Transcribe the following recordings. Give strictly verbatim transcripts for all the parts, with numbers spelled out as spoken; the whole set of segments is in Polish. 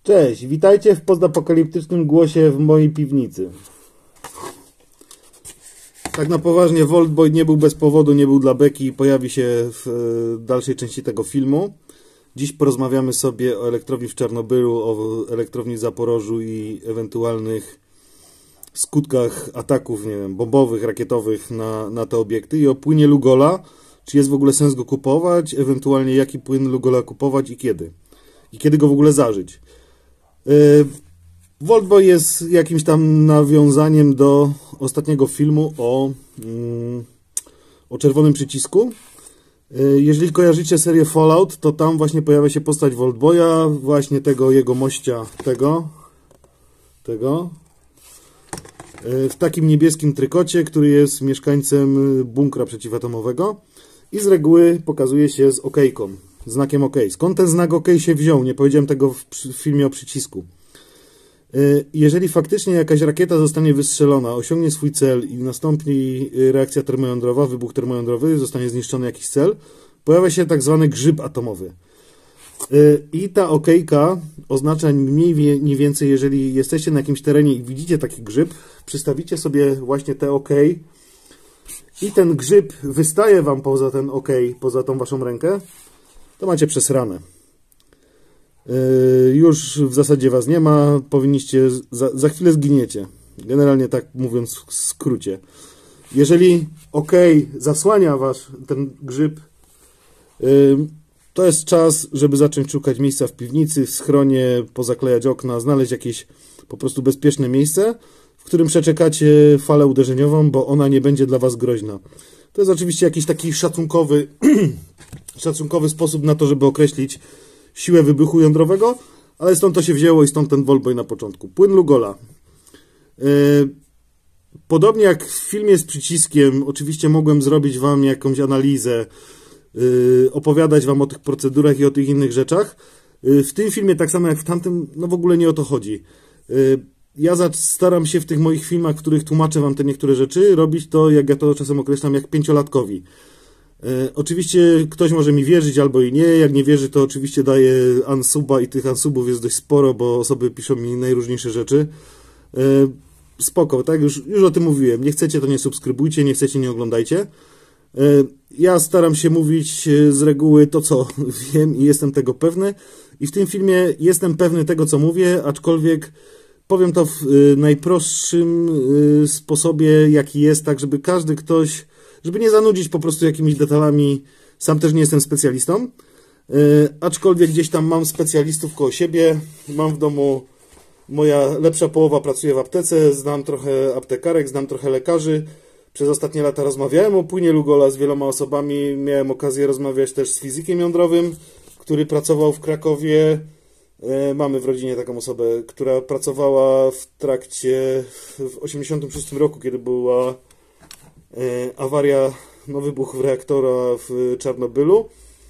Cześć, witajcie w postapokaliptycznym głosie w mojej piwnicy. Tak na poważnie, Voltboy nie był bez powodu, nie był dla beki i pojawi się w dalszej części tego filmu. Dziś porozmawiamy sobie o elektrowni w Czarnobylu, o elektrowni w Zaporożu i ewentualnych skutkach ataków, nie wiem, bombowych, rakietowych na, na te obiekty i o płynie Lugola. Czy jest w ogóle sens go kupować, ewentualnie jaki płyn Lugola kupować i kiedy. I kiedy go w ogóle zażyć. Voltboy jest jakimś tam nawiązaniem do ostatniego filmu o, o czerwonym przycisku. Jeżeli kojarzycie serię Fallout, to tam właśnie pojawia się postać Voltboya, właśnie tego jego mościa, tego, tego, w takim niebieskim trykocie, który jest mieszkańcem bunkra przeciwatomowego i z reguły pokazuje się z okejką, znakiem OK. Skąd ten znak OK się wziął? Nie powiedziałem tego w filmie o przycisku. Jeżeli faktycznie jakaś rakieta zostanie wystrzelona, osiągnie swój cel i nastąpi reakcja termojądrowa, wybuch termojądrowy, zostanie zniszczony jakiś cel, pojawia się tak zwany grzyb atomowy. I ta okejka oznacza mniej więcej, jeżeli jesteście na jakimś terenie i widzicie taki grzyb, przystawicie sobie właśnie te OK i ten grzyb wystaje wam poza ten OK, poza tą waszą rękę, to macie przesrane. Już w zasadzie was nie ma, powinniście, za, za chwilę zginiecie. Generalnie tak mówiąc w skrócie. Jeżeli OK zasłania wasz ten grzyb, to jest czas, żeby zacząć szukać miejsca w piwnicy, w schronie, pozaklejać okna, znaleźć jakieś po prostu bezpieczne miejsce, w którym przeczekacie falę uderzeniową, bo ona nie będzie dla was groźna. To jest oczywiście jakiś taki szacunkowy, szacunkowy sposób na to, żeby określić siłę wybuchu jądrowego, ale stąd to się wzięło i stąd ten Voltboy na początku. Płyn Lugola. Podobnie jak w filmie z przyciskiem, oczywiście mogłem zrobić wam jakąś analizę, opowiadać wam o tych procedurach i o tych innych rzeczach. W tym filmie, tak samo jak w tamtym, no w ogóle nie o to chodzi. Ja staram się w tych moich filmach, w których tłumaczę wam te niektóre rzeczy, robić to, jak ja to czasem określam, jak pięciolatkowi. E, oczywiście ktoś może mi wierzyć albo i nie, jak nie wierzy, to oczywiście daję unsuba i tych unsubów jest dość sporo, bo osoby piszą mi najróżniejsze rzeczy. E, spoko, tak? Już, już o tym mówiłem. Nie chcecie, to nie subskrybujcie, nie chcecie, nie oglądajcie. E, ja staram się mówić z reguły to, co wiem i jestem tego pewny. I w tym filmie jestem pewny tego, co mówię, aczkolwiek powiem to w y, najprostszym y, sposobie, jaki jest, tak żeby każdy ktoś, żeby nie zanudzić po prostu jakimiś detalami. Sam też nie jestem specjalistą, y, aczkolwiek gdzieś tam mam specjalistów koło siebie. Mam w domu, moja lepsza połowa pracuje w aptece, znam trochę aptekarek, znam trochę lekarzy. Przez ostatnie lata rozmawiałem o płynie Lugola z wieloma osobami. Miałem okazję rozmawiać też z fizykiem jądrowym, który pracował w Krakowie. Mamy w rodzinie taką osobę, która pracowała w trakcie, w osiemdziesiątym szóstym roku, kiedy była awaria, no wybuch reaktora w Czarnobylu.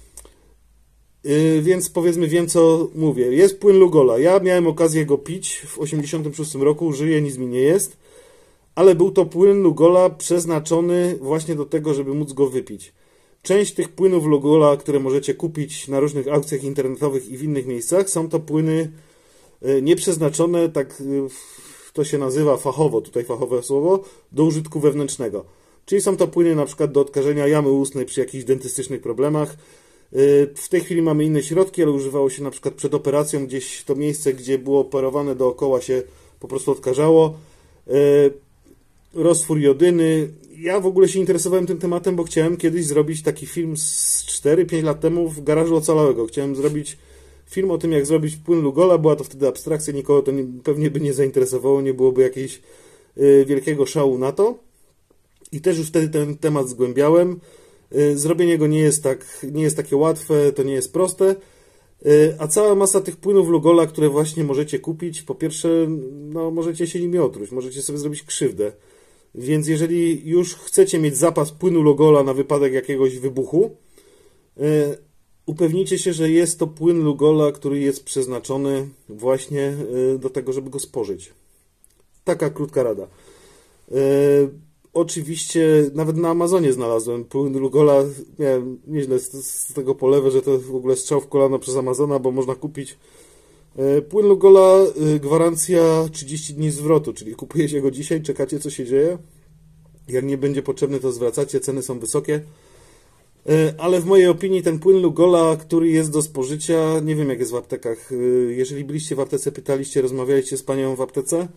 Więc powiedzmy wiem, co mówię. Jest płyn Lugola. Ja miałem okazję go pić w osiemdziesiątym szóstym roku, żyję, nic mi nie jest. Ale był to płyn Lugola przeznaczony właśnie do tego, żeby móc go wypić. Część tych płynów Lugola, które możecie kupić na różnych aukcjach internetowych i w innych miejscach, są to płyny nieprzeznaczone, tak to się nazywa fachowo, tutaj fachowe słowo, do użytku wewnętrznego. Czyli są to płyny na przykład do odkażenia jamy ustnej przy jakichś dentystycznych problemach. W tej chwili mamy inne środki, ale używało się na przykład przed operacją, gdzieś to miejsce, gdzie było operowane dookoła się po prostu odkażało. Roztwór jodyny. Ja w ogóle się interesowałem tym tematem, bo chciałem kiedyś zrobić taki film z cztery pięć lat temu w garażu ocalałego. Chciałem zrobić film o tym, jak zrobić płyn Lugola. Była to wtedy abstrakcja, nikogo to nie, pewnie by nie zainteresowało, nie byłoby jakiegoś y, wielkiego szału na to. I też już wtedy ten temat zgłębiałem. Y, zrobienie go nie jest, tak, nie jest takie łatwe, to nie jest proste. Y, a cała masa tych płynów Lugola, które właśnie możecie kupić, po pierwsze, no, możecie się nimi otruć, możecie sobie zrobić krzywdę. Więc jeżeli już chcecie mieć zapas płynu Lugola na wypadek jakiegoś wybuchu, yy, upewnijcie się, że jest to płyn Lugola, który jest przeznaczony właśnie yy, do tego, żeby go spożyć. Taka krótka rada. Yy, oczywiście nawet na Amazonie znalazłem płyn Lugola. Miałem nieźle z, z tego polewę, że to w ogóle strzał w kolano przez Amazona, bo można kupić Płyn Lugola, gwarancja trzydzieści dni zwrotu, czyli kupujecie go dzisiaj, czekacie co się dzieje. Jak nie będzie potrzebny, to zwracacie, ceny są wysokie. Ale w mojej opinii ten płyn Lugola, który jest do spożycia, nie wiem jak jest w aptekach. Jeżeli byliście w aptece, pytaliście, rozmawialiście z panią w aptece,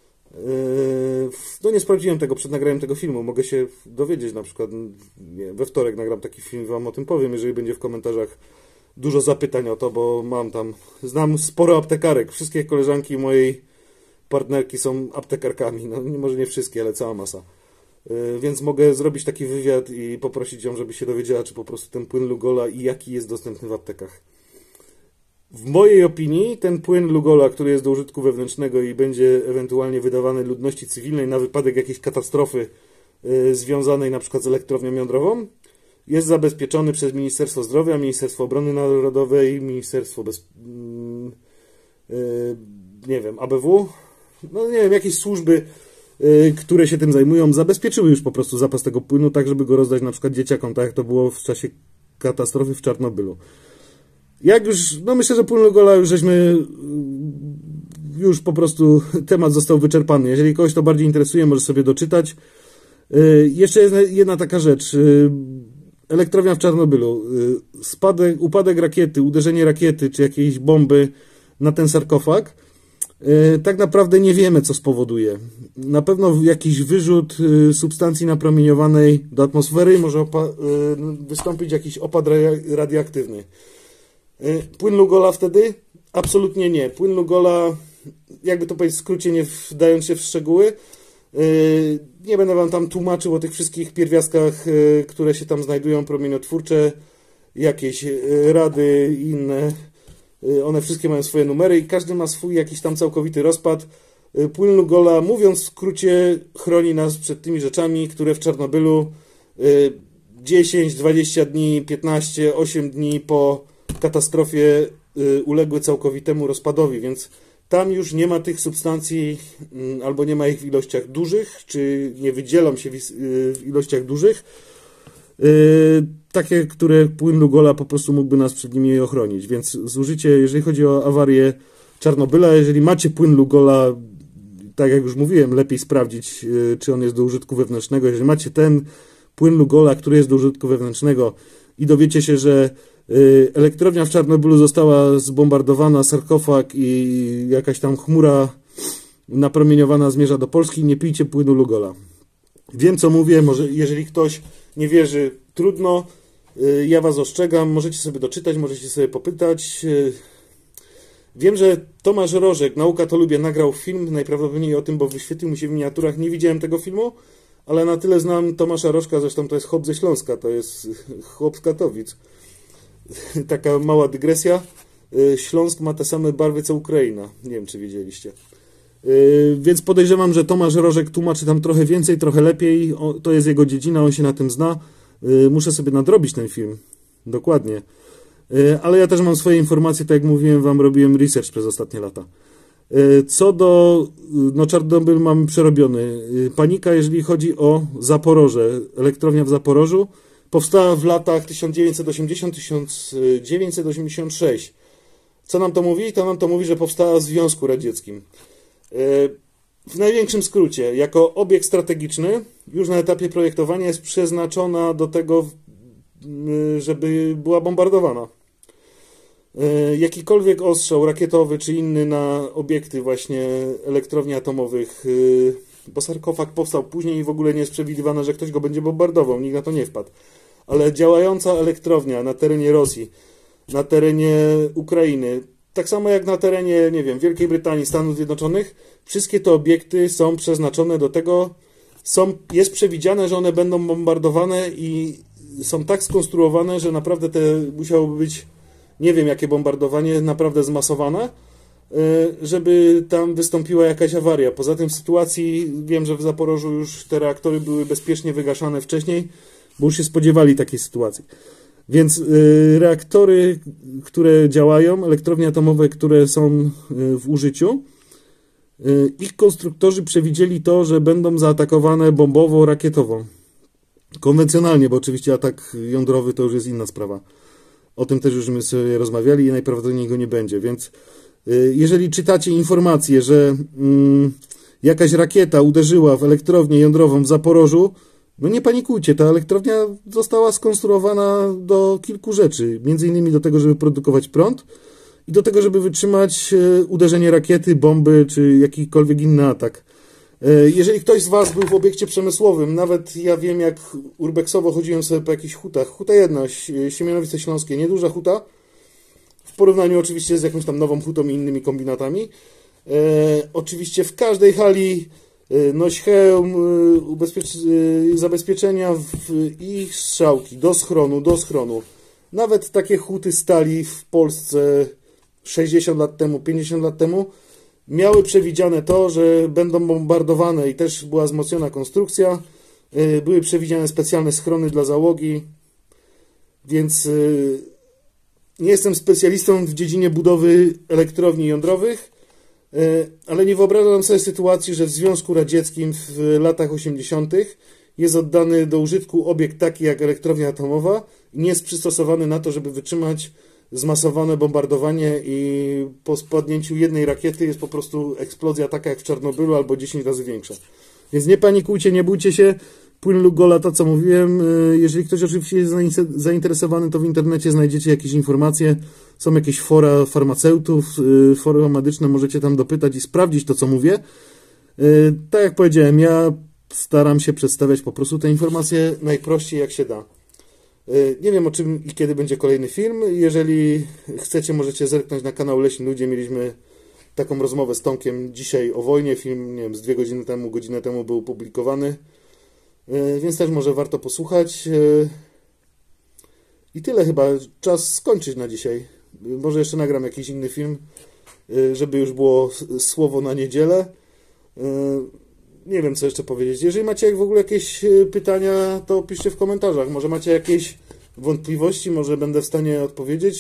no nie sprawdziłem tego przed nagraniem tego filmu. Mogę się dowiedzieć, na przykład nie, we wtorek nagram taki film, wam o tym powiem, jeżeli będzie w komentarzach dużo zapytań o to, bo mam tam, znam sporo aptekarek. Wszystkie koleżanki mojej partnerki są aptekarkami. No może nie wszystkie, ale cała masa. Więc mogę zrobić taki wywiad i poprosić ją, żeby się dowiedziała, czy po prostu ten płyn Lugola i jaki jest dostępny w aptekach. W mojej opinii ten płyn Lugola, który jest do użytku wewnętrznego i będzie ewentualnie wydawany ludności cywilnej na wypadek jakiejś katastrofy yy, związanej na przykład z elektrownią jądrową, jest zabezpieczony przez Ministerstwo Zdrowia, Ministerstwo Obrony Narodowej, Ministerstwo Bez... Yy, yy, nie wiem, A B W, no nie wiem, jakieś służby, yy, które się tym zajmują, zabezpieczyły już po prostu zapas tego płynu, tak żeby go rozdać na przykład dzieciakom, tak jak to było w czasie katastrofy w Czarnobylu. Jak już, no myślę, że płyn Lugola już żeśmy, już po prostu temat został wyczerpany. Jeżeli kogoś to bardziej interesuje, może sobie doczytać. Yy, jeszcze jest jedna taka rzecz. Yy, elektrownia w Czarnobylu. Yy, spadek, upadek rakiety, uderzenie rakiety, czy jakiejś bomby na ten sarkofag. Yy, tak naprawdę nie wiemy, co spowoduje. Na pewno jakiś wyrzut yy, substancji napromieniowanej do atmosfery może opa- yy, wystąpić jakiś opad radioaktywny. Płyn Lugola wtedy? Absolutnie nie. Płyn Lugola, jakby to powiedzieć w skrócie, nie wdając się w szczegóły, nie będę wam tam tłumaczył o tych wszystkich pierwiastkach, które się tam znajdują, promieniotwórcze, jakieś rady i inne. One wszystkie mają swoje numery i każdy ma swój jakiś tam całkowity rozpad. Płyn Lugola, mówiąc w skrócie, chroni nas przed tymi rzeczami, które w Czarnobylu dziesięć, dwadzieścia dni, piętnaście, osiem dni po katastrofie y, uległy całkowitemu rozpadowi, więc tam już nie ma tych substancji y, albo nie ma ich w ilościach dużych, czy nie wydzielą się w, y, w ilościach dużych, y, takie, które płyn Lugola po prostu mógłby nas przed nimi ochronić, więc zużycie, jeżeli chodzi o awarię Czarnobyla, jeżeli macie płyn Lugola, tak jak już mówiłem, lepiej sprawdzić, y, czy on jest do użytku wewnętrznego. Jeżeli macie ten płyn Lugola, który jest do użytku wewnętrznego i dowiecie się, że elektrownia w Czarnobylu została zbombardowana, sarkofag i jakaś tam chmura napromieniowana zmierza do Polski, nie pijcie płynu Lugola. Wiem, co mówię, może jeżeli ktoś nie wierzy, trudno, ja was ostrzegam, możecie sobie doczytać, możecie sobie popytać. Wiem, że Tomasz Rożek, Nauka to lubię, nagrał film, najprawdopodobniej o tym, bo wyświetlił mi się w miniaturach, nie widziałem tego filmu, ale na tyle znam Tomasza Rożka, zresztą to jest chłop ze Śląska, to jest chłop z Katowic. Taka mała dygresja. Śląsk ma te same barwy co Ukraina. Nie wiem, czy wiedzieliście. Więc podejrzewam, że Tomasz Rożek tłumaczy tam trochę więcej, trochę lepiej. To jest jego dziedzina, on się na tym zna. Muszę sobie nadrobić ten film. Dokładnie. Ale ja też mam swoje informacje, tak jak mówiłem wam, robiłem research przez ostatnie lata. Co do... No Czarnobyl mamy przerobiony. Panika, jeżeli chodzi o Zaporoże. Elektrownia w Zaporożu powstała w latach tysiąc dziewięćset osiemdziesiąt do tysiąc dziewięćset osiemdziesiąt sześć. Co nam to mówi? To nam to mówi, że powstała w Związku Radzieckim. W największym skrócie, jako obiekt strategiczny, już na etapie projektowania jest przeznaczona do tego, żeby była bombardowana. Jakikolwiek ostrzał rakietowy czy inny na obiekty właśnie elektrowni atomowych, bo sarkofag powstał później i w ogóle nie jest przewidywane, że ktoś go będzie bombardował, nikt na to nie wpadł. Ale działająca elektrownia na terenie Rosji, na terenie Ukrainy, tak samo jak na terenie, nie wiem, Wielkiej Brytanii, Stanów Zjednoczonych, wszystkie te obiekty są przeznaczone do tego, są, jest przewidziane, że one będą bombardowane i są tak skonstruowane, że naprawdę te musiałoby być, nie wiem jakie bombardowanie, naprawdę zmasowane, żeby tam wystąpiła jakaś awaria. Poza tym w sytuacji, wiem, że w Zaporożu już te reaktory były bezpiecznie wygaszane wcześniej, bo już się spodziewali takiej sytuacji. Więc reaktory, które działają, elektrownie atomowe, które są w użyciu, ich konstruktorzy przewidzieli to, że będą zaatakowane bombowo, rakietowo. Konwencjonalnie, bo oczywiście atak jądrowy to już jest inna sprawa. O tym też już my sobie rozmawiali i najprawdopodobniej go nie będzie, więc Jeżeli czytacie informację, że mm, jakaś rakieta uderzyła w elektrownię jądrową w Zaporożu, no nie panikujcie, ta elektrownia została skonstruowana do kilku rzeczy, między innymi do tego, żeby produkować prąd i do tego, żeby wytrzymać uderzenie rakiety, bomby czy jakikolwiek inny atak. Jeżeli ktoś z Was był w obiekcie przemysłowym, nawet ja wiem, jak urbexowo chodziłem sobie po jakichś hutach, huta jedna, Siemianowice Śląskie, nieduża huta, w porównaniu oczywiście z jakąś tam nową hutą i innymi kombinatami. E, oczywiście w każdej hali e, noś hełm, e, ubezpiecz, e, zabezpieczenia w, i strzałki do schronu, do schronu. Nawet takie huty stali w Polsce sześćdziesiąt lat temu, pięćdziesiąt lat temu miały przewidziane to, że będą bombardowane i też była wzmocniona konstrukcja. E, były przewidziane specjalne schrony dla załogi, więc e, nie jestem specjalistą w dziedzinie budowy elektrowni jądrowych, ale nie wyobrażam sobie sytuacji, że w Związku Radzieckim w latach osiemdziesiątych jest oddany do użytku obiekt taki jak elektrownia atomowa i nie jest przystosowany na to, żeby wytrzymać zmasowane bombardowanie i po spadnięciu jednej rakiety jest po prostu eksplozja taka jak w Czarnobylu albo dziesięć razy większa. Więc nie panikujcie, nie bójcie się. Płyn Lugola, to co mówiłem, jeżeli ktoś oczywiście jest zainteresowany, to w internecie znajdziecie jakieś informacje, są jakieś fora farmaceutów, forum medyczne, możecie tam dopytać i sprawdzić to, co mówię. Tak jak powiedziałem, ja staram się przedstawiać po prostu te informacje najprościej jak się da. Nie wiem, o czym i kiedy będzie kolejny film. Jeżeli chcecie, możecie zerknąć na kanał Leśni Ludzie. Mieliśmy taką rozmowę z Tomkiem dzisiaj o wojnie. Film, nie wiem, z dwie godziny temu, godzinę temu był opublikowany. Więc też może warto posłuchać. I tyle chyba. Czas skończyć na dzisiaj. Może jeszcze nagram jakiś inny film, żeby już było słowo na niedzielę. Nie wiem, co jeszcze powiedzieć. Jeżeli macie w ogóle jakieś pytania, to piszcie w komentarzach. Może macie jakieś wątpliwości, może będę w stanie odpowiedzieć.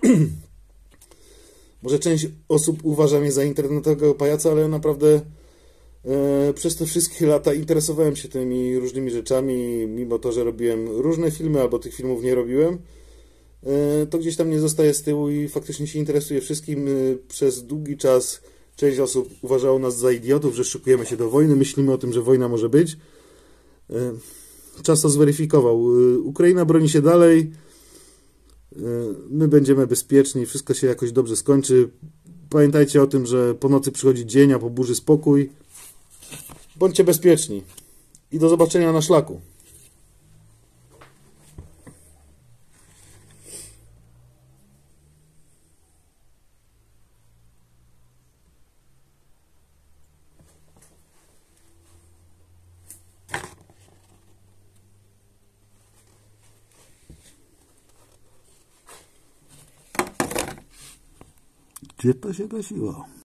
Może część osób uważa mnie za internetowego pajaca, ale naprawdę e, przez te wszystkie lata interesowałem się tymi różnymi rzeczami, mimo to, że robiłem różne filmy, albo tych filmów nie robiłem, e, to gdzieś tam nie zostaje z tyłu i faktycznie się interesuje wszystkim. E, przez długi czas część osób uważało nas za idiotów, że szykujemy się do wojny, myślimy o tym, że wojna może być. E, czas to zweryfikował. E, Ukraina broni się dalej. My będziemy bezpieczni, wszystko się jakoś dobrze skończy. Pamiętajcie o tym, że po nocy przychodzi dzień, a po burzy spokój. Bądźcie bezpieczni i do zobaczenia na szlaku. Gdzie to się gasiło?